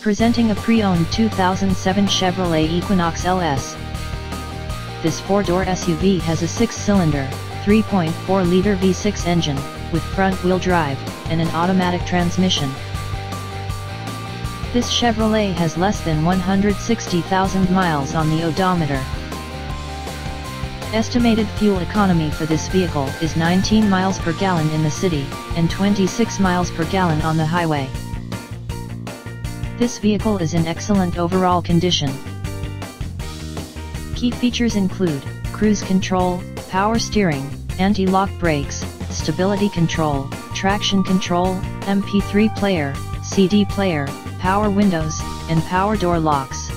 Presenting a pre-owned 2007 Chevrolet Equinox LS. This four-door SUV has a six-cylinder, 3.4-liter V6 engine, with front-wheel drive, and an automatic transmission. This Chevrolet has less than 160,000 miles on the odometer. Estimated fuel economy for this vehicle is 19 miles per gallon in the city, and 26 miles per gallon on the highway. This vehicle is in excellent overall condition. Key features include cruise control, power steering, anti-lock brakes, stability control, traction control, MP3 player, CD player, power windows, and power door locks.